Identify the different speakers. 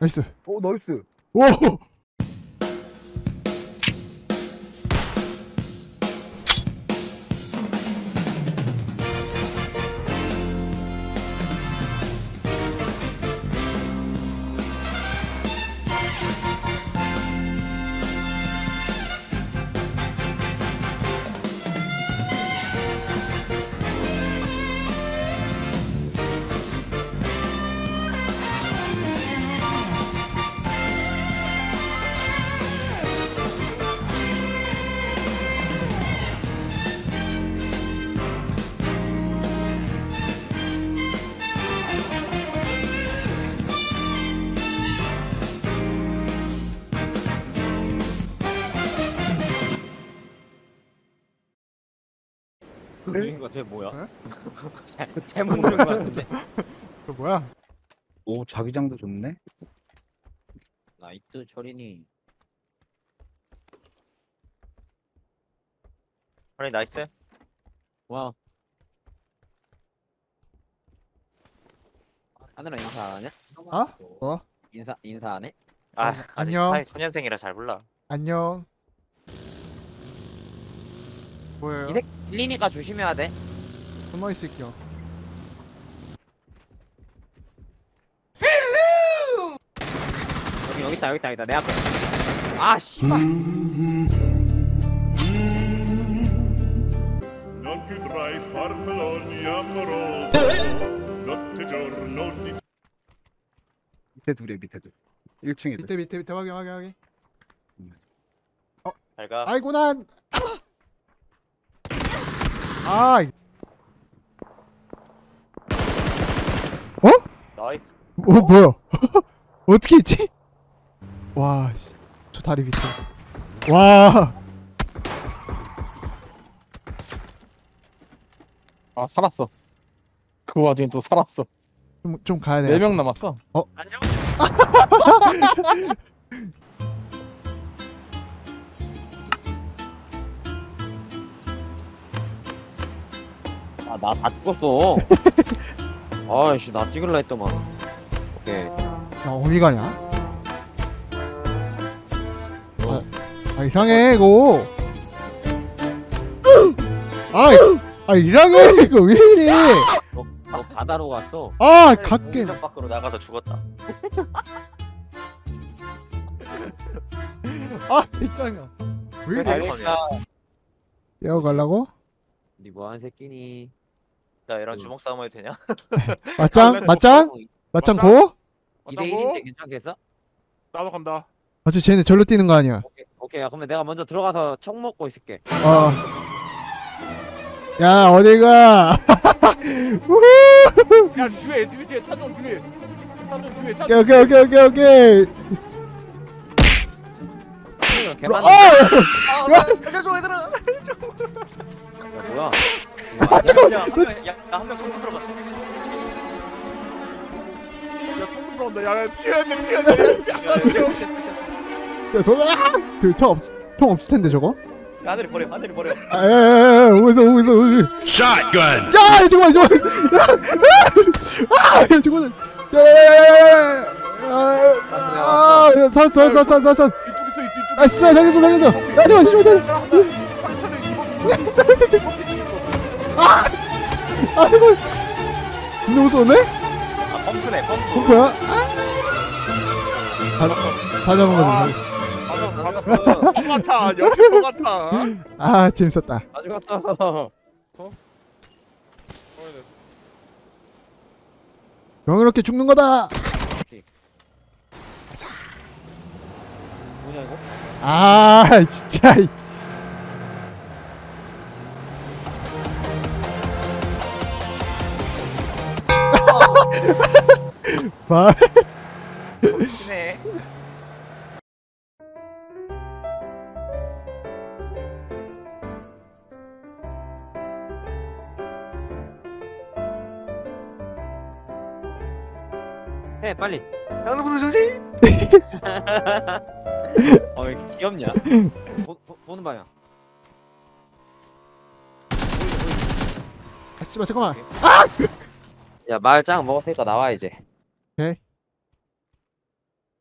Speaker 1: 나이스.
Speaker 2: 오 나이스.
Speaker 1: 오.
Speaker 3: 누른 거 같아. 뭐야?
Speaker 1: 에?
Speaker 3: 잘못 누른 거 같은데.
Speaker 1: 저 뭐야?
Speaker 2: 오 자기장도 좋네.
Speaker 3: 나이트 철이니.
Speaker 4: 아니 나이스.
Speaker 3: 와. 하늘아 인사 안 해?
Speaker 1: 어?
Speaker 3: 인사 안 해?
Speaker 4: 아 아직
Speaker 1: 안녕.
Speaker 4: 사회 소년생이라 잘 몰라.
Speaker 1: 안녕. 뭐예요?
Speaker 3: 이색 들리니까 조심해야 돼.
Speaker 1: 숨어 있을게요.
Speaker 3: 여기 있다 내 앞에. 아 씨발.
Speaker 5: Non più tra i farfalloni amorosi, notte e giorno di
Speaker 2: 밑에 둘이야 밑에 둘. 1층에 둘.
Speaker 1: 밑에 확인.
Speaker 4: 잘 가.
Speaker 1: 아이고 난. 아.
Speaker 4: 나이스.
Speaker 1: 뭐야? 어떻게 했지? 와, 씨. 저 다리 밑에. 와.
Speaker 6: 아 살았어. 그 와중에 또 살았어.
Speaker 1: 좀 가야 돼.
Speaker 6: 4명 남았어.
Speaker 4: 안녕.
Speaker 3: 아 나 다 죽었어. 아이씨 나 찍을라 했더만. 오케이.
Speaker 1: 야, 어디 가냐? 아, 이상해 이거. 이상해 이거 왜 이래?
Speaker 3: 너 바다로 갔어.
Speaker 1: 아, 갓게.
Speaker 4: 공장 밖으로 나가다 죽었다.
Speaker 1: 아, 이상해. 왜 이래?
Speaker 3: 알겠다.
Speaker 1: 뛰어가려고?
Speaker 3: 니 뭐하는 새끼니?
Speaker 4: 나 얘랑 주먹 싸움 해도 되냐?
Speaker 1: 맞짱 고?
Speaker 3: 2대1인데 괜찮겠어?
Speaker 6: 나도 간다.
Speaker 1: 맞지, 쟤네 절로 뛰는 거 아니야?
Speaker 3: 오케이 야 그러면 내가 먼저 들어가서 총 먹고 있을게.
Speaker 1: 야, 어디가? 우후!
Speaker 6: 야 뒤에 차좀 뒤에. 차좀 뒤에 차.
Speaker 1: 오케이.
Speaker 3: 개만.
Speaker 4: 살려줘 얘들아.
Speaker 3: 야 뭐야?
Speaker 4: 야한 명 총구 들어갔다.
Speaker 6: 야 통 들어온다. 야 피해야 돼.
Speaker 1: 야, 총 없을 텐데 저거?
Speaker 4: 하늘이 버려.
Speaker 1: 오고 있어.
Speaker 5: shotgun.
Speaker 1: 야, 잠깐만. 잠깐만. 야, 살았어.
Speaker 6: 이쪽에서.
Speaker 1: 아, 씨발, 살려줘. 야, 씨발. 이거 진짜 무서웠네?
Speaker 4: 아 펌프네 펌프.
Speaker 1: pom프야? 다 잡은 거지.
Speaker 6: 똑같아. 역시 똑같아.
Speaker 1: 아, 재밌었다.
Speaker 3: 나 죽었어.
Speaker 1: 명예롭게 죽는 거다.
Speaker 3: 뭐냐 이거?
Speaker 1: 아, 진짜. 봐.
Speaker 4: 치네.
Speaker 3: 해 빨리.
Speaker 4: 양도 부르주지.
Speaker 3: 왜 귀엽냐? 보는 방향.
Speaker 1: 아, 씨발, 잠깐만.
Speaker 3: 야 말짱 먹었으니까 나와 이제.
Speaker 1: 오케이.